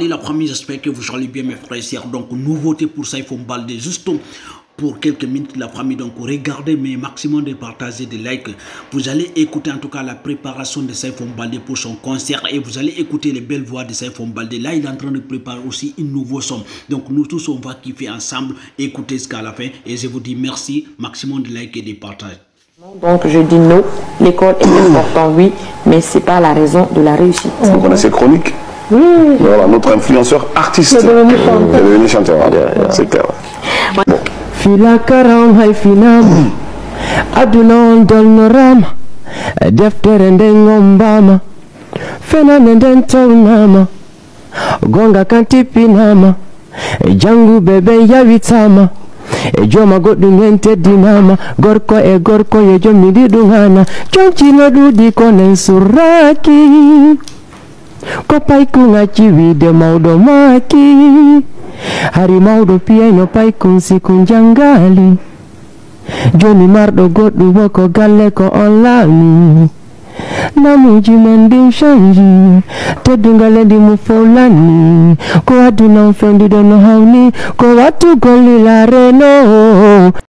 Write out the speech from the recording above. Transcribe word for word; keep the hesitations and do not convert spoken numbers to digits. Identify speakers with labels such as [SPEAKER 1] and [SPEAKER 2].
[SPEAKER 1] Salut la famille, j'espère que vous allez bien mes frères et sœurs. Donc nouveauté pour Saifou Baldé, juste pour quelques minutes la famille. Donc regardez, mais maximum de partager, de likes. Vous allez écouter en tout cas la préparation de Saifou Baldé pour son concert et vous allez écouter les belles voix de Saifou Baldé. Là il est en train de préparer aussi une nouveau son. Donc nous tous on va kiffer ensemble, écouter jusqu'à la fin et je vous dis merci, maximum de likes et de partage.
[SPEAKER 2] Donc je dis non, l'école est importante, oui, mais c'est pas la raison de la réussite.
[SPEAKER 3] Vous connaissez Chronique?
[SPEAKER 2] Oui.
[SPEAKER 3] Voilà, notre influenceur artiste est devenu chanteur. Est devenu chanteur, c'est clair.
[SPEAKER 4] Fila karam hay finam aduna dolnorama deftere ndengom bama fena nenden tawnama gonga kantipinama jangu bebe yawitama e joma goɗɗum hen teddinama gorko e gorko yo jommi ɗiɗum hana concino ɗuuɗi konen surraki ko payku ŋacci wiide mawɗo maaki hari mawɗo piyayno paykun siku jangali joni marɗo goɗɗum bo ko galle ko on laami namuji men ɗin changi teddungal ndi mo fowlanni ko aduna on fendiɗo no hawni ko wattu gollilare no